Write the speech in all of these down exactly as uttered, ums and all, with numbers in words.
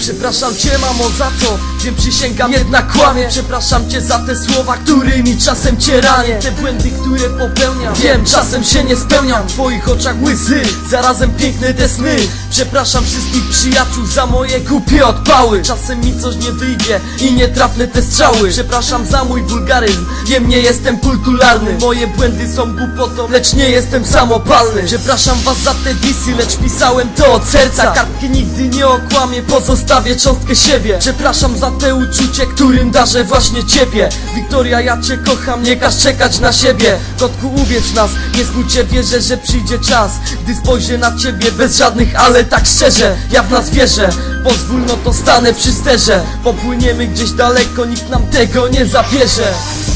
Przepraszam cię, mamo, za to, wiem, przysięgam, jednak kłamie. Przepraszam cię za te słowa, którymi czasem cię ranię. Te błędy, które popełniam, wiem, czasem się nie spełniam. W twoich oczach łzy, zarazem piękne te sny. Przepraszam wszystkich przyjaciół za moje głupie odpały. Czasem mi coś nie wyjdzie i nie trafne te strzały. Przepraszam za mój wulgaryzm, wiem, nie jestem kulturalny. Moje błędy są głupotą, lecz nie jestem samopalny. Przepraszam was za te disy, lecz pisałem to od serca. Kartki nigdy nie okłamię, pozostawię cząstkę siebie. Przepraszam za te uczucie, którym darzę właśnie ciebie. Wiktoria, ja cię kocham, nie każ czekać na siebie. Kotku, uwierz nas, nie smuć się, wierzę, że przyjdzie czas, gdy spojrzę na ciebie bez żadnych ale, tak szczerze, ja w nas wierzę. Pozwól, no to stanę przy sterze. Popłyniemy gdzieś daleko, nikt nam tego nie zabierze.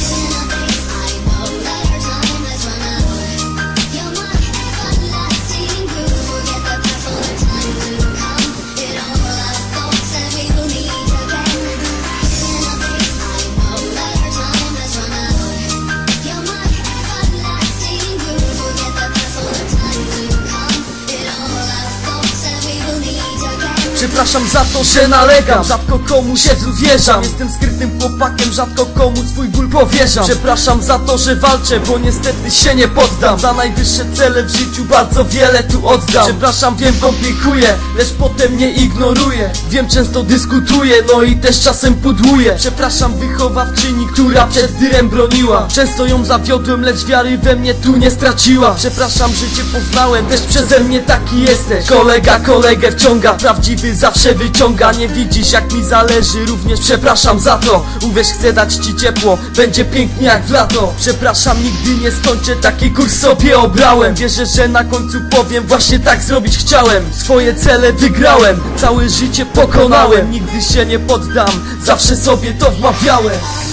Przepraszam za to, że nalegam, rzadko komu się zwierzam. Jestem skrytym chłopakiem, rzadko komu swój ból powierzam. Przepraszam za to, że walczę, bo niestety się nie poddam. Za najwyższe cele w życiu bardzo wiele tu oddam. Przepraszam, wiem, komplikuję, lecz potem nie ignoruję. Wiem, często dyskutuję, no i też czasem pudłuję. Przepraszam wychowawczyni, która przed dyrem broniła. Często ją zawiodłem, lecz wiary we mnie tu nie straciła. Przepraszam, że cię poznałem, też przeze mnie taki jesteś. Kolega kolegę wciąga, prawdziwy zawsze wyciąga. Nie widzisz, jak mi zależy, również przepraszam za to. Uwierz, chcę dać ci ciepło, będzie pięknie jak w lato. Przepraszam, nigdy nie skończę, taki kurs sobie obrałem. Wierzę, że na końcu powiem, właśnie tak zrobić chciałem. Swoje cele wygrałem, całe życie pokonałem. Nigdy się nie poddam, zawsze sobie to wmawiałem.